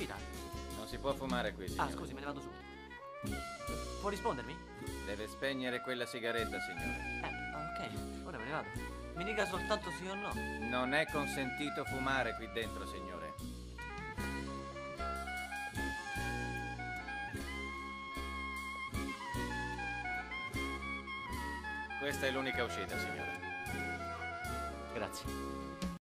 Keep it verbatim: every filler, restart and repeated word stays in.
uscita. Non si può fumare qui, signore. Ah, scusi, me ne vado subito. Può rispondermi? Deve spegnere quella sigaretta, signore. Eh, ok, ora me ne vado. Mi dica soltanto sì o no. Non è consentito fumare qui dentro, signore. Questa è l'unica uscita, signore. Grazie.